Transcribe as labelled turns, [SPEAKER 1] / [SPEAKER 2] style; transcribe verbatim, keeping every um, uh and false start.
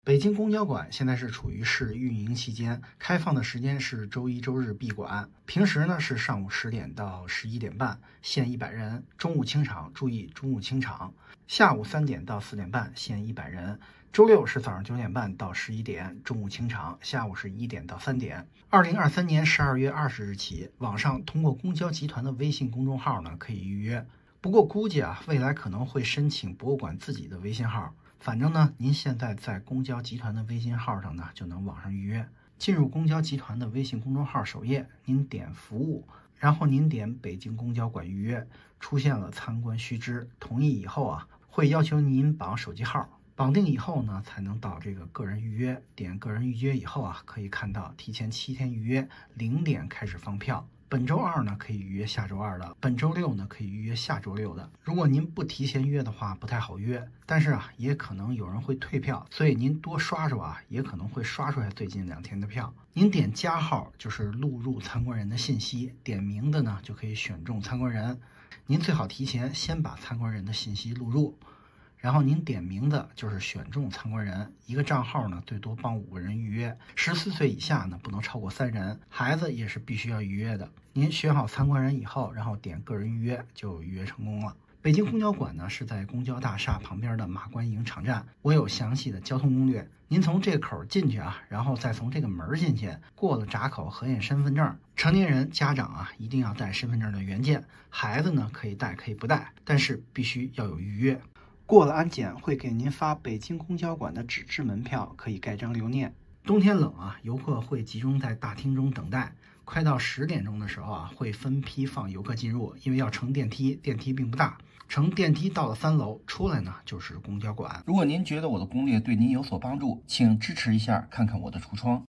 [SPEAKER 1] 北京公交馆现在是处于试运营期间，开放的时间是周一、周日闭馆。平时呢是上午十点到十一点半，限一百人；中午清场，注意中午清场。下午三点到四点半，限一百人。周六是早上九点半到十一点，中午清场；下午是一点到三点。二零二三年十二月二十日起，网上通过公交集团的微信公众号呢可以预约。不过估计啊，未来可能会申请博物馆自己的微信号。反正呢，您现在在公交集团的微信号上呢，就能网上预约。进入公交集团的微信公众号首页，您点服务，然后您点北京公交馆预约，出现了参观须知，同意以后啊，会要求您绑手机号，绑定以后呢，才能到这个个人预约。点个人预约以后啊，可以看到提前七天预约，零点开始放票。本周二呢可以预约下周二的，本周六呢可以预约下周六的。如果您不提前约的话，不太好约。但是啊，也可能有人会退票，所以您多刷刷啊，也可能会刷出来最近两天的票。您点加号就是录入参观人的信息，点名的呢就可以选中参观人。您最好提前先把参观人的信息录入。然后您点名的就是选中参观人，一个账号呢最多帮五个人预约，十四岁以下呢不能超过三人，孩子也是必须要预约的。您选好参观人以后，然后点个人预约就预约成功了。北京公交馆呢是在公交大厦旁边的马关营场站，我有详细的交通攻略。您从这口进去啊，然后再从这个门进去，过了闸口核验身份证。成年人家长啊一定要带身份证的原件，孩子呢可以带可以不带，但是必须要有预约。过了安检会给您发北京公交馆的纸质门票，可以盖章留念。冬天冷啊，游客会集中在大厅中等待。快到十点钟的时候啊，会分批放游客进入，因为要乘电梯，电梯并不大。乘电梯到了三楼，出来呢就是公交馆。
[SPEAKER 2] 如果您觉得我的攻略对您有所帮助，请支持一下，看看我的橱窗。